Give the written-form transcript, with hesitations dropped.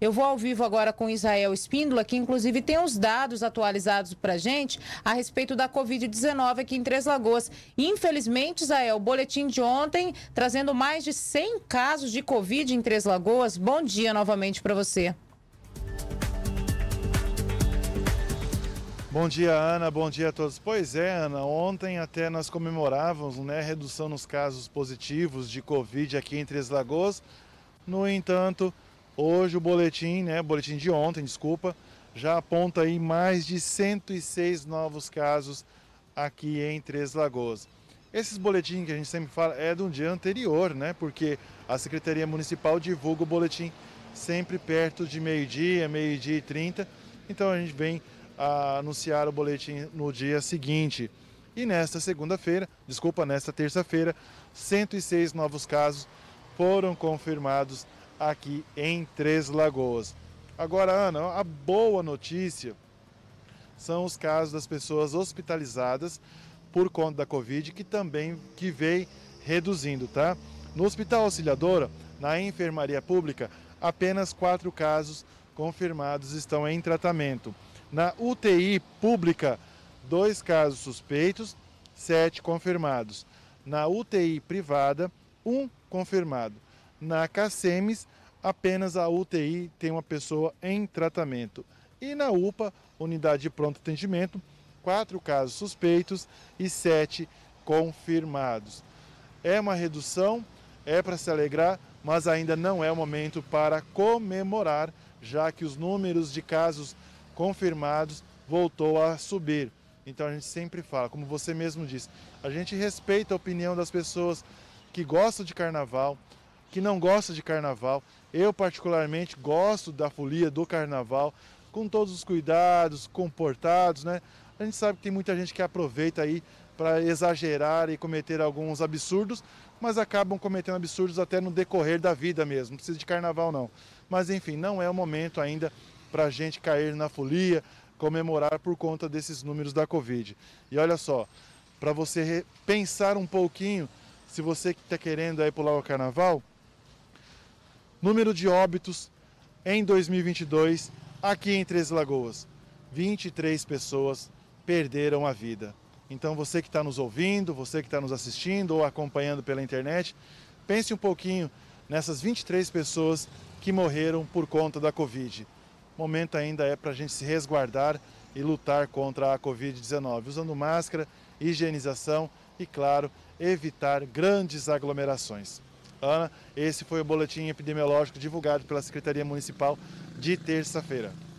Eu vou ao vivo agora com Israel Espíndola, que inclusive tem os dados atualizados para a gente a respeito da Covid-19 aqui em Três Lagoas. Infelizmente, Israel, o boletim de ontem trazendo mais de 100 casos de Covid em Três Lagoas. Bom dia novamente para você. Bom dia, Ana. Bom dia a todos. Pois é, Ana, ontem até nós comemorávamos, né, a redução nos casos positivos de Covid aqui em Três Lagoas. No entanto, hoje o boletim de ontem, já aponta aí mais de 106 novos casos aqui em Três Lagoas. Esses boletins que a gente sempre fala é do dia anterior, né? Porque a Secretaria Municipal divulga o boletim sempre perto de meio-dia, meio-dia e 30. Então a gente vem a anunciar o boletim no dia seguinte. E nesta terça-feira, 106 novos casos foram confirmados aqui em Três Lagoas. Agora, Ana, a boa notícia são os casos das pessoas hospitalizadas por conta da Covid, que vem reduzindo, tá? No Hospital Auxiliadora, na enfermaria pública, apenas 4 casos confirmados estão em tratamento. Na UTI pública, 2 casos suspeitos, 7 confirmados. Na UTI privada, 1 confirmado. Na CACEMES, apenas a UTI tem uma pessoa em tratamento. E na UPA, unidade de pronto atendimento, 4 casos suspeitos e 7 confirmados. É uma redução, é para se alegrar, mas ainda não é o momento para comemorar, já que os números de casos confirmados voltou a subir. Então a gente sempre fala, como você mesmo disse, a gente respeita a opinião das pessoas que gostam de carnaval, que não gostam de carnaval. Eu particularmente gosto da folia do carnaval, com todos os cuidados, comportados, né? A gente sabe que tem muita gente que aproveita aí para exagerar e cometer alguns absurdos, mas acabam cometendo absurdos até no decorrer da vida mesmo, não precisa de carnaval não. Mas enfim, não é o momento ainda para a gente cair na folia, comemorar por conta desses números da Covid. E olha só, para você pensar um pouquinho, se você que está querendo aí pular o carnaval, número de óbitos em 2022 aqui em Três Lagoas, 23 pessoas perderam a vida. Então você que está nos ouvindo, você que está nos assistindo ou acompanhando pela internet, pense um pouquinho nessas 23 pessoas que morreram por conta da Covid. O momento ainda é para a gente se resguardar e lutar contra a Covid-19, usando máscara, higienização e, claro, evitar grandes aglomerações. Ana, esse foi o boletim epidemiológico divulgado pela Secretaria Municipal de terça-feira.